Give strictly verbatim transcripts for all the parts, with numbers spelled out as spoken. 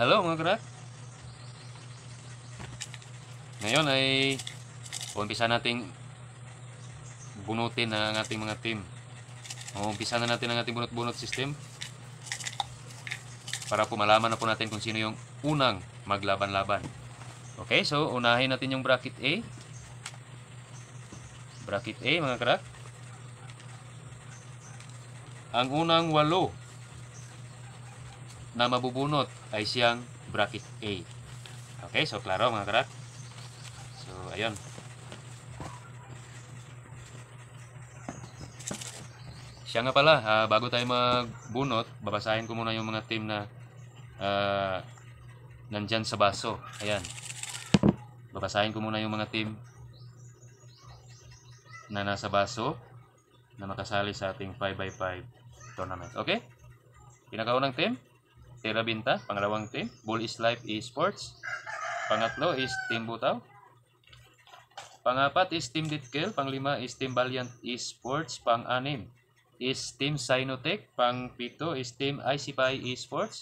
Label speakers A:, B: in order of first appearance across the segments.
A: Hello mga karak. Ngayon ay umpisa nating bunutin ang ating mga team. Umpisa na natin ang ating bunot-bunot system para po malaman na po natin kung sino yung unang maglaban-laban. Okay, so unahin natin yung bracket A. Bracket A mga karak. Ang unang walo na mabubunot ay siyang bracket A. Okay, so klaro mga karak. So, ayun. Siya nga pala, uh, bago tayo magbunot, babasahin ko muna yung mga team na uh, nandyan sa baso. Ayan. Babasahin ko muna yung mga team na nasa baso na makasali sa ating five by five tournament. Okay? Pinakaunang team, Terra Binta. Pangalawang team, Bull is Life Esports. Pangatlo is Team Butaw. Pangapat is Team Ditkel. Panglima is Team Valiant Esports. Pang-anim is Team Sinotech. Pang-pito is Team I C P I Esports.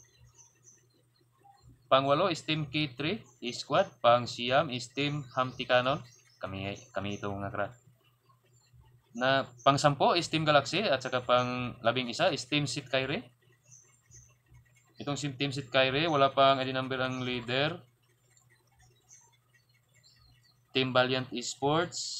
A: Pang-walo is Team K three Squad. Pang-siyam is Team Hamti Canon. Kami, kami ito mga krat. Na pang-sampo is Team Galaxy. At saka pang-labing isa is Team Sit Kaire. Itong Team Sit Kaire, wala pang I D number ang leader. Team Valiant Esports.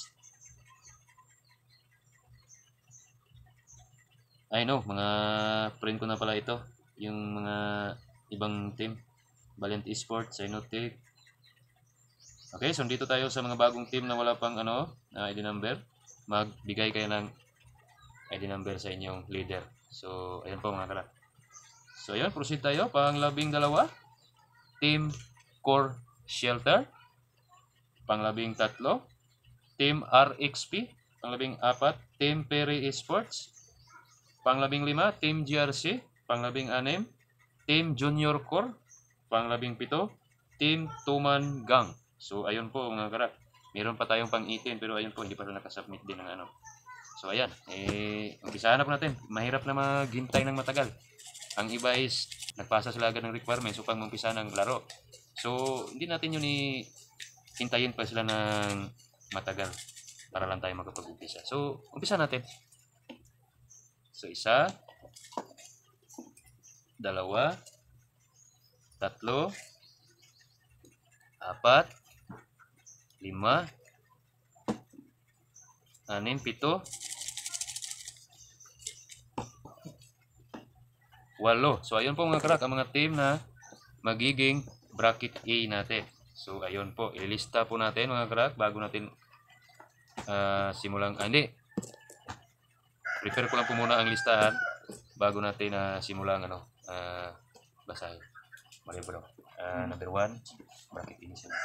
A: I know, mga friend ko na pala ito. Yung mga ibang team. Valiant Esports, Sinotech. Okay, so dito tayo sa mga bagong team na wala pang ano, I D number. Magbigay kayo ng I D number sa inyong leader. So, ayan po mga karat. So, ayan, proceed tayo. Pang labing dalawa, Team Core Shelter. Pang labing tatlo, Team R X P. Pang labing apat, Team Perry Esports. Pang labing lima, Team G R C. Pang labing anim, Team Junior Core. Pang labing pito, Team Tuman Gang. So, ayun po mga karat. Meron pa tayong pang eighteen pero ayun po, hindi pa rin nakasubmit din ng ano. So, ayan. Eh, umpisahan na po natin. Mahirap na maghintay ng matagal. Ang iba is nagpasa sila agad ng requirements upang umpisa ng laro. So, hindi natin yun i-hintayin pa sila ng matagal para lang tayo magkapag-umpisa. So, umpisa natin. So, isa, dalawa, tatlo, apat, lima, anim, pito, walo. So, ayun po mga karak, ang mga team na magiging bracket A natin. So, ayun po. Ilista po natin mga karak bago natin uh, simulang, ah, hindi. Prepare ko lang po muna ang listahan bago natin uh, simulang ano, uh, basahin. Mali bro. Uh, number one, bracket ini sila.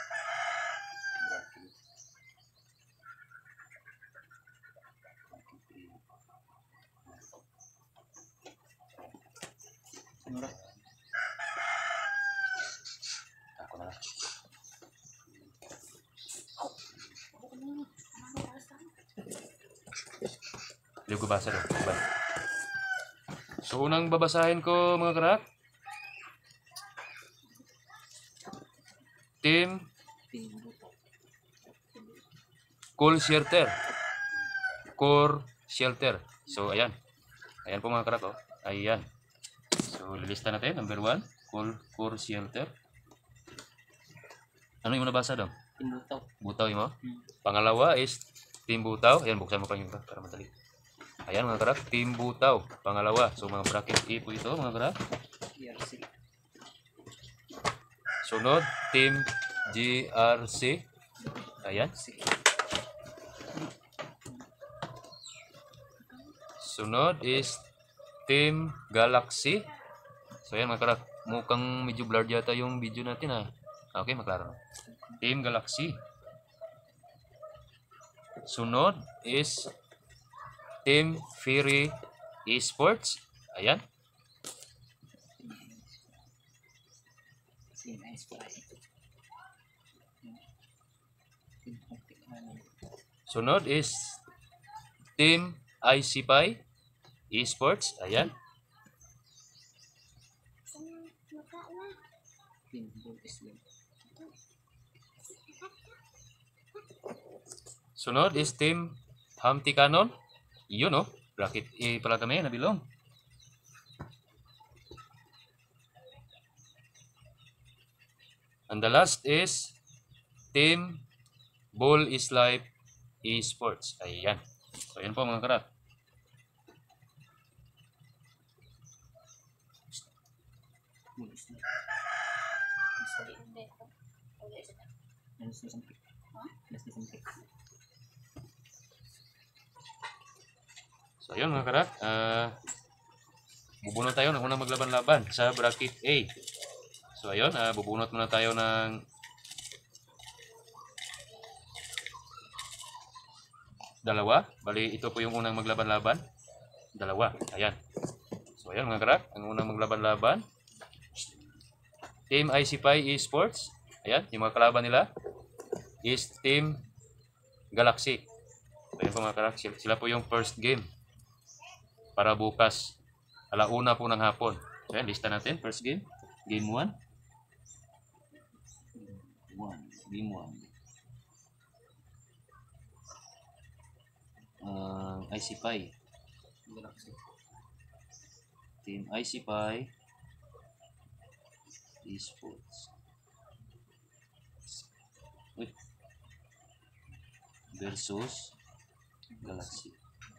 A: Ako na lang. Hindi ko basa lang. Diba? So, unang babasahin ko mga karak. Team Core Shelter. Core Shelter. So, ayan. Ayan po mga karak. Oh. Ayan. So, lilista natin. Number one, Core, Core Shelter. Ano yung nabasa daw?
B: Team Butaw.
A: Butaw yung mo?
B: Hmm.
A: Pangalawa is Team Butaw. Ayan, buksan mo pa yung para madali. Ayan mga karak, Team Butaw. Pangalawa. So, mga bracket A po ito mga karak.
B: G R C.
A: Sunod, Team G R C. Ayan. Sunod is Team Galaxy. So, ayan mga karak. Mukhang medyo blurred yata yung video natin ha. Okay, maklaro. Team Galaxy. Sunod is Team Fury Esports. Ayan.
B: Team Ice Fly. Team Hamti Canon.
A: Sunod is Team I C P I Esports. Ayan.
B: Team Ball Island.
A: Sunod is Team Humpty Cannon. Yun oh. Bracket A pala kami, nabilong. And the last is Team Ball is Life Esports. Ayan. So, ayan po mga karat.
B: Ball Island. Alas na sampik. Alas na sampik.
A: So, ayun mga karat. Uh, bubunot tayo ng unang maglaban-laban sa bracket A. So, ayun. Uh, bubunot muna tayo ng dalawa. Bali, ito po yung unang maglaban-laban. Dalawa. Ayan. So, ayan mga karat. Ang unang maglaban-laban. Team I C P I Esports. Ayan. Yung mga kalaban nila is Team Galaxy. So, ayan po mga karat. Sila po yung first game. Para bukas. Alauna po ng hapon. So, ayan. Lista natin. First game. Game one.
B: One. Game one. Uh, I C P I. Galaxy.
A: Team I C P I Esports. Uy. Versus Galaxy.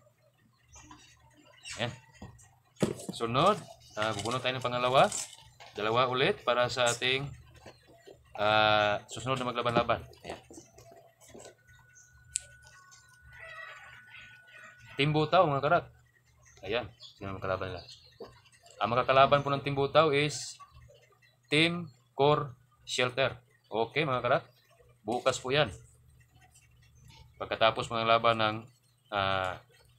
A: Ayan. Sunod, uh, bubunot tayo ng pangalawa. Dalawa ulit para sa ating uh, susunod na maglaban-laban. Ayan. Team Butaw, mga karat. Ayan, sino ang makalaban nila. Ang makakalaban po ng Team Butaw is Team Core Shelter. Okay, mga karat. Bukas po yan. Pagkatapos mga laban ng uh,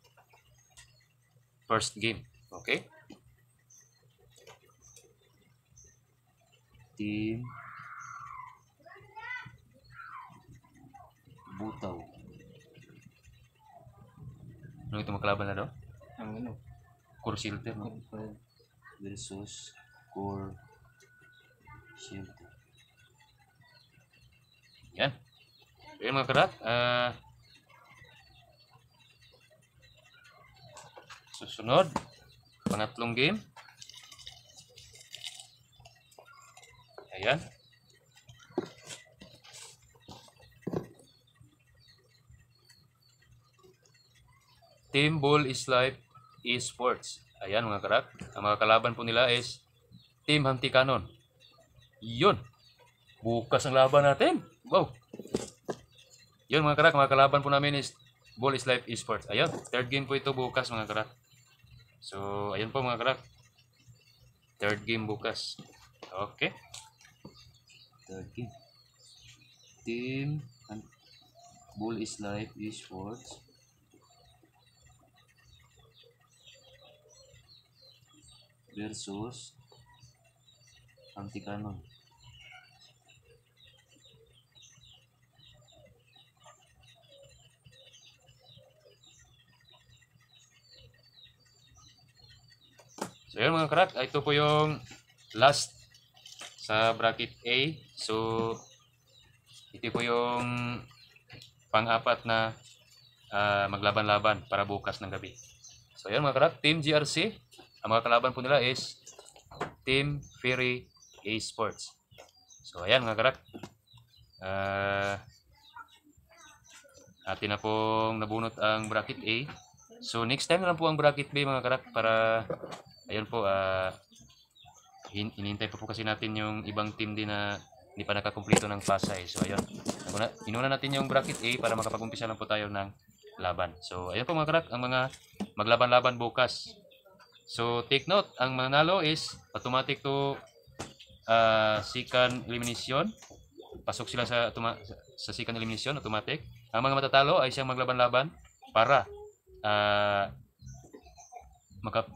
A: first game. Okay? Team Butaw. Ano ito makalaban na daw?
B: Ang ano?
A: Core Shelter, no?
B: Confirm.
A: Versus Core Shelter. Yan. Ayan mga karat. Uh, susunod. Pangatlong game. Ayan. Team Ball is Life Esports. Ayan mga karat. Ang mga kalaban po nila is Team Humpty Cannon. Yun. Bukas ang laban natin. Wow. Yun mga karat. Mga kalaban po namin is Ball is Life Esports. Ayan. Third game po ito bukas mga karat. So, ayan po mga karat. Third game bukas. Okay. Third game. Team Ball is Life Esports versus Humpty Cannon. So yun mga karat, ito po yung last sa bracket A. So ito po yung pang-apat na uh, maglaban-laban para bukas ng gabi. So yun mga karat, Team G R C. Ang mga kalaban po nila is Team Fury Esports. So, ayan mga karat. Uh, atin na pong nabunot ang bracket A. So, next time na lang po ang bracket B mga karat para, ayan po, uh, hin hinintay pa po kasi natin yung ibang team din na hindi pa nakakumpleto ng Pasay. So, ayun. Inuna natin yung bracket A para makapag-umpisa lang po tayo ng laban. So, ayan po mga karat, ang mga maglaban-laban bukas. So, take note, ang manalo is automatic to uh, second elimination. Pasok sila sa, sa second elimination, automatic. Ang mga matatalo ay siyang maglaban-laban para uh, maka,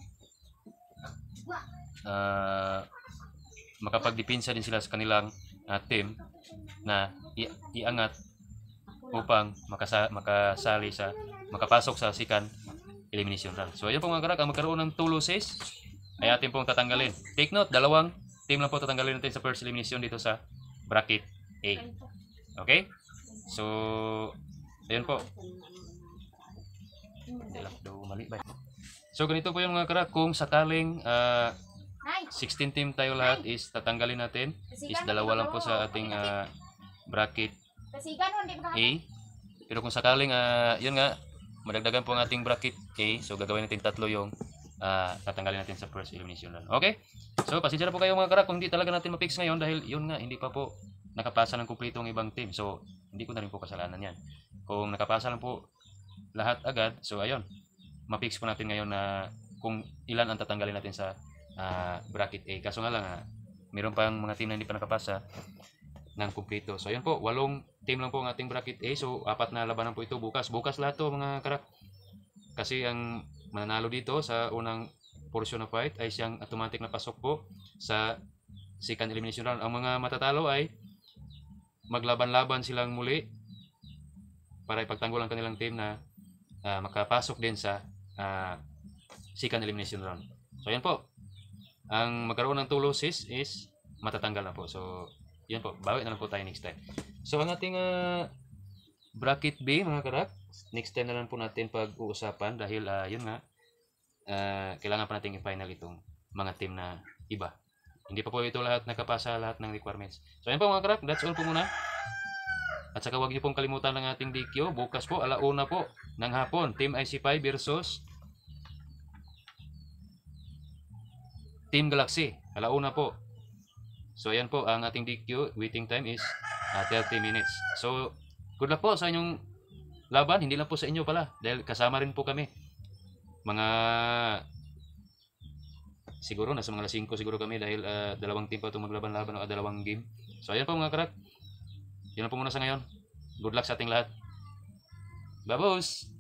A: uh, makapagdepensa din sila sa kanilang uh, team na i iangat upang makasa makasali sa, makapasok sa second elimination round. So, ayun po mga karak, ang magkaroon ng two losses ay atin pong tatanggalin. Take note, dalawang team lang po tatanggalin natin sa first elimination dito sa bracket A. Okay? So, ayun po. Hindi lang daw mali ba? So, ganito po yung mga karak. Kung sakaling ah, sixteen team tayo lahat is tatanggalin natin. Is dalawa lang po sa ating ah, bracket A. Pero kung sakaling, ah, yun nga, madagdagan po ang ating bracket A. So, gagawin natin tatlo yung ah, tatanggalin natin sa first elimination run. Okay? So, pasensya na po kayo mga karak kung hindi talaga natin ma-fix ngayon dahil yun nga, hindi pa po nakapasa ng kumpleto ang ibang team. So, hindi ko na rin po kasalanan yan. Kung nakapasa lang po lahat agad, so ayun, ma-fix po natin ngayon na kung ilan ang tatanggalin natin sa ah, bracket A. Kaso nga lang, ah, meron pang mga team na hindi pa nakapasa ng kumpleto. So, ayun po, walong team lang po ang ating bracket A. So, apat na labanan po ito bukas. Bukas lahat to mga karak. Kasi ang mananalo dito sa unang portion of fight ay siyang automatic na pasok po sa second elimination round. Ang mga matatalo ay maglaban-laban silang muli para ipagtanggol ang kanilang team na uh, makapasok din sa uh, second elimination round. So, yan po. Ang magkaroon ng two losses is matatanggal na po. So, yan po. Bawi na lang po tayo next time. So, ang ating uh, bracket B, mga karak, next time na lang po natin pag-uusapan dahil uh, yun nga, uh, kailangan pa natin i-final itong mga team na iba. Hindi pa po ito lahat nakapasa lahat ng requirements. So, yan po mga karak. That's all po muna. At saka huwag niyo pong kalimutan ng ating D Q. Bukas po, alauna po ng hapon. Team I C five versus Team Galaxy. Alauna po. So, ayan po ang ating D Q. Waiting time is uh, thirty minutes. So, good luck po sa inyong laban. Hindi lang po sa inyo pala. Dahil kasama rin po kami. Mga siguro, nasa mga alas singko siguro kami dahil uh, dalawang team pa itong maglaban-laban o uh, dalawang game. So, ayan po mga karak. Yun na po muna sa ngayon. Good luck sa ating lahat. Babos!